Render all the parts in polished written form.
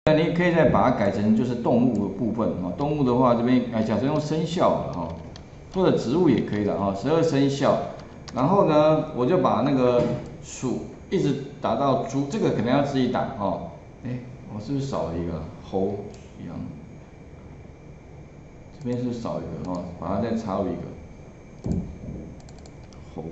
那你可以再把它改成就是动物的部分啊。动物的话，这边假设用生肖了哈，或者植物也可以的哈，12生肖。然后呢，我就把那个鼠一直打到猪，这个可能要自己打哈。哎，我是不是少了一个猴羊？这边是不是少一个哈，把它再插入一个猴。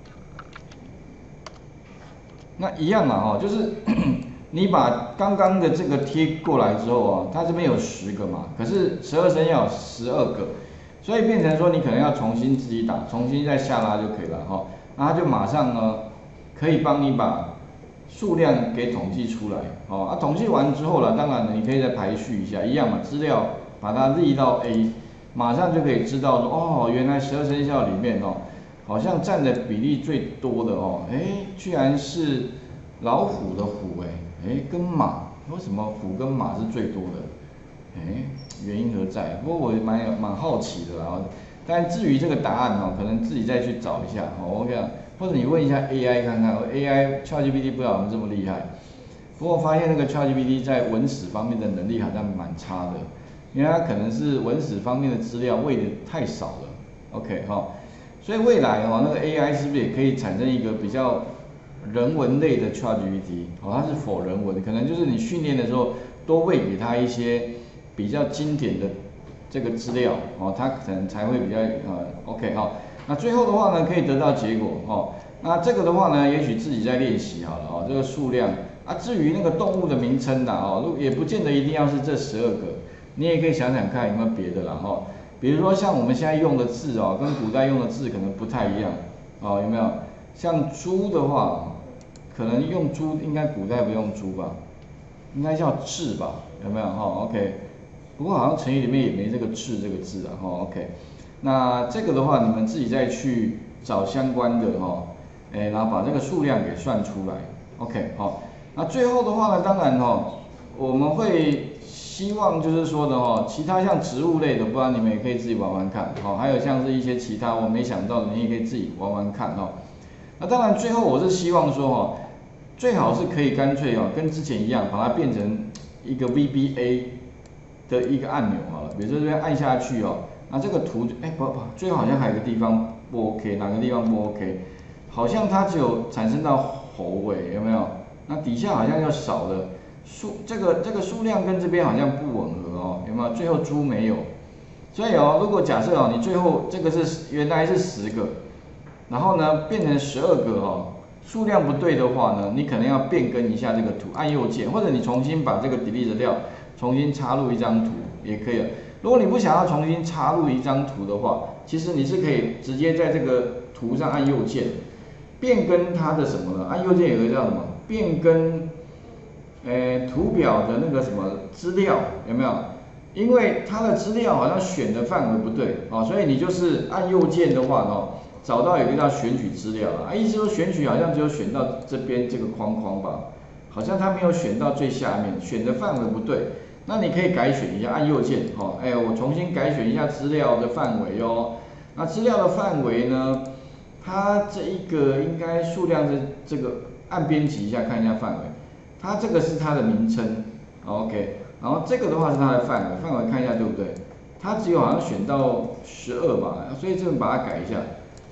那一样嘛哈，就是你把刚刚的这个贴过来之后啊，它这边有10个嘛，可是12生要12个，所以变成说你可能要重新自己打，重新再下拉就可以了哈。那它就马上呢可以帮你把数量给统计出来哦。啊，统计完之后了，当然你可以再排序一下，一样嘛，资料把它列到 A， 马上就可以知道说哦，原来12生肖里面哦。好像占的比例最多的哦，居然是老虎的虎跟马，为什么虎跟马是最多的？原因何在？不过我蛮好奇的啦，但至于这个答案哦，可能自己再去找一下哦。OK，或者你问一下 AI 看看，AI ChatGPT 不知道有没有这么厉害。不过我发现那个 ChatGPT 在文史方面的能力好像蛮差的，因为它可能是文史方面的资料喂的太少了。OK 哈。所以未来哦，那个 AI 是不是也可以产生一个比较人文类的 ChatGPT？哦，它是否人文，可能就是你训练的时候多喂给它一些比较经典的这个资料哦，它可能才会比较OK 哈。那最后的话呢，可以得到结果哦。那这个的话呢，也许自己在练习好了哦，这个数量啊。至于那个动物的名称呐哦，也不见得一定要是这12个，你也可以想想看有没有别的啦哈。比如说像我们现在用的字哦，跟古代用的字可能不太一样哦，有没有？像猪的话，可能用猪应该古代不用猪吧，应该叫雉吧，有没有哈 ？OK， 不过好像成语里面也没这个雉这个字啊哈 OK， 那这个的话你们自己再去找相关的哈，然后把这个数量给算出来 OK 好，那最后的话呢，当然哈，我们会希望就是说的哈，其他像植物类的，不然你们也可以自己玩玩看，好，还有像是一些其他我没想到的，你也可以自己玩玩看哈。那当然最后我是希望说哈，最好是可以干脆哈，跟之前一样，把它变成一个 VBA 的一个按钮好了，比如说这边按下去哦，那这个图不，最后好像还有个地方不 OK， 哪个地方不 OK？ 好像它只有产生到猴有没有？那底下好像又少了。这个数量跟这边好像不吻合哦，有没有？最后猪没有，所以哦，如果假设哦，你最后这个是原来是10个，然后呢变成12个哦，数量不对的话呢，你可能要变更一下这个图，按右键，或者你重新把这个 delete 掉，重新插入一张图也可以。如果你不想要重新插入一张图的话，其实你是可以直接在这个图上按右键，变更它的什么呢？按右键有个叫什么？变更图表的那个什么资料有没有？因为它的资料好像选的范围不对哦，所以你就是按右键的话哦，找到有一个叫选取资料啊，意思说选取好像只有选到这边这个框框吧，好像它没有选到最下面，选的范围不对。那你可以改选一下，按右键哦，我重新改选一下资料的范围哦。那资料的范围呢，它这一个应该数量是这个，按编辑一下看一下范围。它这个是它的名称 ，OK， 然后这个的话是它的范围看一下对不对？它只有好像选到12吧，所以这边把它改一下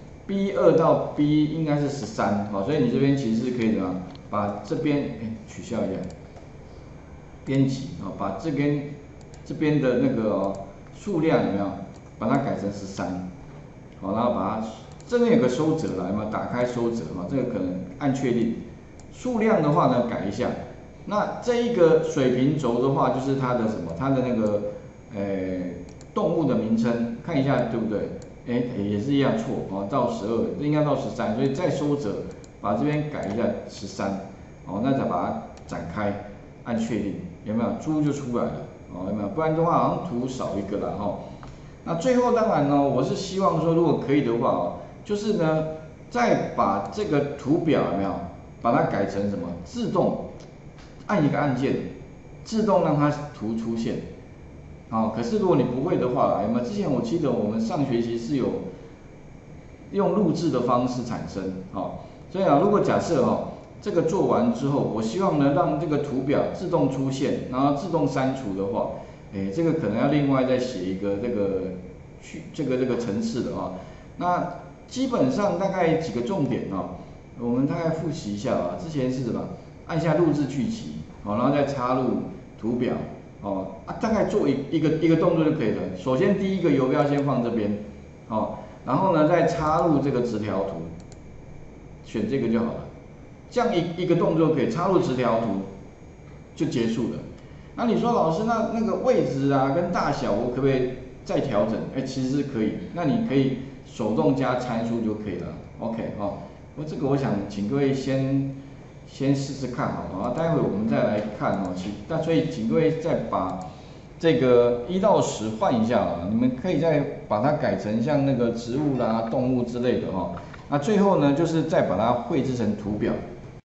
，B2 到 B 应该是13，好，所以你这边其实是可以怎么样，把这边取消一下，编辑啊，把这边的那个数量有没有，把它改成13，好，然后把它这边有个收折来嘛，打开收折嘛，这个可能按确定。数量的话呢，改一下。那这一个水平轴的话，就是它的什么？它的那个动物的名称，看一下对不对？也是一样错哦，到12，应该到13，所以再收折，把这边改一下13，哦，那再把它展开，按确定，有没有？猪就出来了，哦，有没有？不然的话好像图少一个了哈。那最后当然呢，我是希望说，如果可以的话哦，就是呢，再把这个图表有没有？把它改成什么？自动按一个按键，自动让它图出现。哦，可是如果你不会的话，有没有？之前我记得我们上学期是有用录制的方式产生，所以啊，如果假设这个做完之后，我希望呢让这个图表自动出现，然后自动删除的话，这个可能要另外再写一个这个程式的啊。那基本上大概几个重点啊，我们大概复习一下啊。之前是什么？按下录制剧集，然后再插入图表，大概做一个动作就可以了。首先第一个游标先放这边，然后呢再插入这个直条图，选这个就好了。这样一个动作可以插入直条图就结束了。那你说老师，那个位置啊跟大小我可不可以再调整？其实是可以。那你可以手动加参数就可以了。OK 这个我想请各位先试试看好了，待会我们再来看所以请各位再把这个1到10换一下啊，你们可以再把它改成像那个植物啦、动物之类的那最后呢，就是再把它绘制成图表。